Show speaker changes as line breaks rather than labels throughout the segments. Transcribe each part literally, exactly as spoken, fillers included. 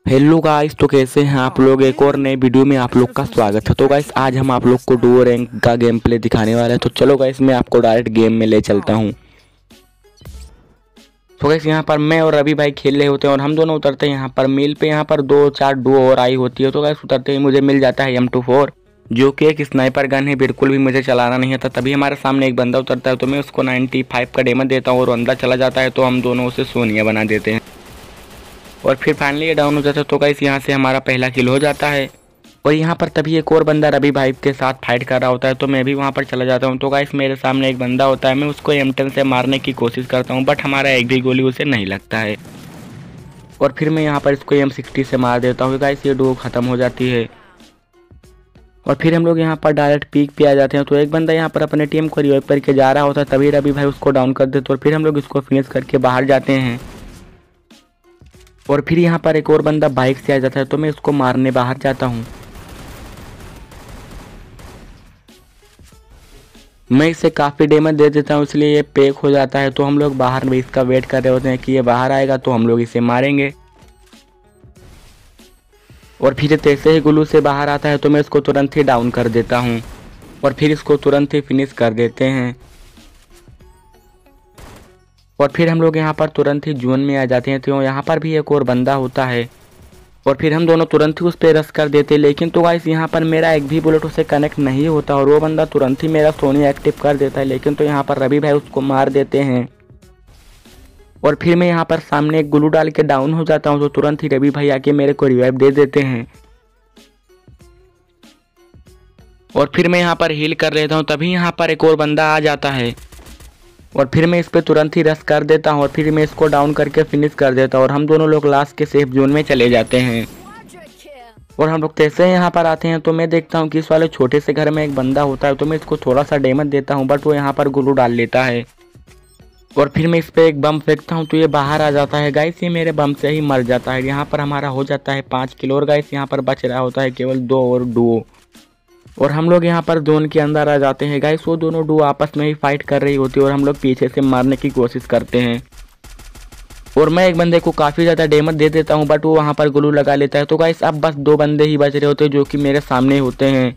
Hello guys, तो कैसे हैं आप लोग। एक और नए वीडियो में आप लोग का स्वागत है। तो गाइस आज हम आप लोग को डुओ रैंक का गेम प्ले दिखाने वाले हैं। तो चलो गाइस मैं आपको डायरेक्ट गेम में ले चलता हूं। तो गाइस यहाँ पर मैं और रवि भाई खेल रहे होते हैं और हम दोनों उतरते हैं यहाँ पर मिल पे। यहाँ पर दो चार डुओ और आई होती है। तो गाइस उतरते ही मुझे मिल जाता है एम टू फोर, जो कि एक स्नाइपर गन है। बिल्कुल भी मुझे चलाना नहीं आता। तभी हमारे सामने एक बंदा उतरता है तो मैं उसको नाइन्टी फाइव का डैमेज देता हूँ और अंदर चला जाता है। तो हम दोनों उसे सोनिया बना देते हैं और फिर फाइनली ये डाउन हो जाता है। तो गाइस यहाँ से हमारा पहला किल हो जाता है। और यहाँ पर तभी एक और बंदा रवि भाई के साथ फाइट कर रहा होता है तो मैं भी वहाँ पर चला जाता हूँ। तो गाइस मेरे सामने एक बंदा होता है, मैं उसको एम टेन से मारने की कोशिश करता हूँ बट हमारा एक भी गोली उसे नहीं लगता है। और फिर मैं यहाँ पर इसको एम सिक्सटी से मार देता हूँ। गाइस ये डुओ खत्म हो जाती है और फिर हम लोग यहाँ पर डायरेक्ट पीक पे आ जाते हैं। तो एक बंदा यहाँ पर अपने टीम को रिवाइव करके जा रहा होता है, तभी रवि भाई उसको डाउन कर देते और फिर हम लोग इसको फिनिश करके बाहर जाते हैं। और फिर यहाँ पर एक और बंदा बाइक से आ जाता है तो मैं उसको मारने बाहर जाता हूँ। मैं इसे काफ़ी डैमेज दे देता हूँ इसलिए ये पैक हो जाता है। तो हम लोग बाहर में इसका वेट कर रहे होते हैं कि ये बाहर आएगा तो हम लोग इसे मारेंगे। और फिर जैसे ही ग्लू से बाहर आता है तो मैं इसको तुरंत ही डाउन कर देता हूँ और फिर इसको तुरंत ही फिनिश कर देते हैं। और फिर हम लोग यहाँ पर तुरंत ही जोन में आ जाते हैं। तो यहाँ पर भी एक और बंदा होता है और फिर हम दोनों तुरंत ही उस पर रश कर देते हैं। लेकिन तो गाइस यहाँ पर मेरा एक भी बुलेट उसे कनेक्ट नहीं होता और वो बंदा तुरंत ही मेरा सोनी एक्टिव कर देता है। लेकिन तो यहाँ पर रवि भाई उसको मार देते हैं और फिर मैं यहाँ पर सामने एक ग्लू डाल के डाउन हो जाता हूँ। तो तुरंत ही रवि भाई आके मेरे को रिवाइव दे देते हैं और फिर मैं यहाँ पर हील कर लेता हूँ। तभी यहाँ पर एक और बंदा आ जाता है और फिर मैं इस पर तुरंत ही रश कर देता हूँ और फिर मैं इसको डाउन करके फिनिश कर देता हूँ और हम दोनों लोग लास्ट के सेफ जोन में चले जाते हैं। और हम लोग कैसे यहाँ पर आते हैं तो मैं देखता हूँ कि इस वाले छोटे से घर में एक बंदा होता है तो मैं इसको थोड़ा सा डैमेज देता हूँ बट वो यहाँ पर ग्लू डाल लेता है और फिर मैं इस पर एक बम फेंकता हूँ तो ये बाहर आ जाता है। गाइस ये मेरे बम से ही मर जाता है। यहाँ पर हमारा हो जाता है पाँच किलो और गाइस यहाँ पर बच रहा होता है केवल दो और डुओ। और हम लोग यहाँ पर जोन के अंदर आ जाते हैं। गाइस वो दोनों डुओ आपस में ही फाइट कर रही होती है और हम लोग पीछे से मारने की कोशिश करते हैं और मैं एक बंदे को काफ़ी ज़्यादा डैमेज दे देता हूँ बट वो वहाँ पर ग्लू लगा लेता है। तो गाइस अब बस दो बंदे ही बच रहे होते हैं जो कि मेरे सामने होते हैं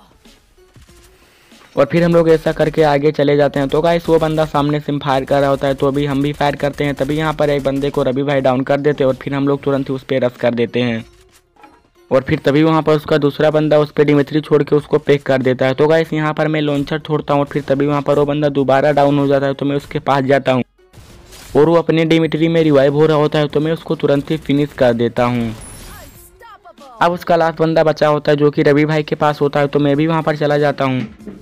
और फिर हम लोग ऐसा करके आगे चले जाते हैं। तो गाइस वो बंदा सामने से फायर कर रहा होता है तो अभी हम भी फायर करते हैं। तभी यहाँ पर एक बंदे को रवि भाई डाउन कर देते हैं और फिर हम लोग तुरंत ही उस पर रश कर देते हैं और फिर तभी वहाँ पर उसका दूसरा बंदा उस पर डिमिट्री छोड़ के उसको पैक कर देता है। तो गाइस यहाँ पर मैं लॉन्चर छोड़ता हूँ और फिर तभी वहाँ पर वो बंदा दोबारा डाउन हो जाता है तो मैं उसके पास जाता हूँ और वो अपने डिमिट्री में रिवाइव हो रहा होता है तो मैं उसको तुरंत ही फिनिश कर देता हूँ। अब उसका लास्ट बंदा बचा होता है जो कि रवि भाई के पास होता है तो मैं भी वहाँ पर चला जाता हूँ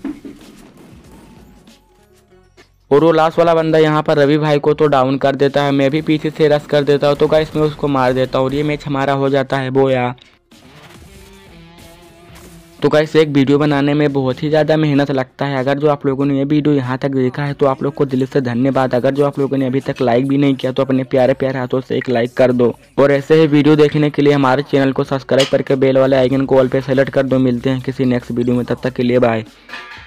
और वो लास्ट वाला बंदा यहाँ पर रवि भाई को तो डाउन कर देता है। मैं भी पीछे से रश कर देता हूँ तो गाइस मैं उसको मार देता हूँ और ये मैच हमारा हो जाता है बोया। तो गाइस एक वीडियो बनाने में बहुत ही ज़्यादा मेहनत लगता है। अगर जो आप लोगों ने ये वीडियो यहाँ तक देखा है तो आप लोग को दिल से धन्यवाद। अगर जो आप लोगों ने अभी तक लाइक भी नहीं किया तो अपने प्यारे प्यारे हाथों से एक लाइक कर दो और ऐसे ही वीडियो देखने के लिए हमारे चैनल को सब्सक्राइब करके बेल वाले आइकन को ऑल पे सेलेक्ट कर दो। मिलते हैं किसी नेक्स्ट वीडियो में, तब तक के लिए बाय।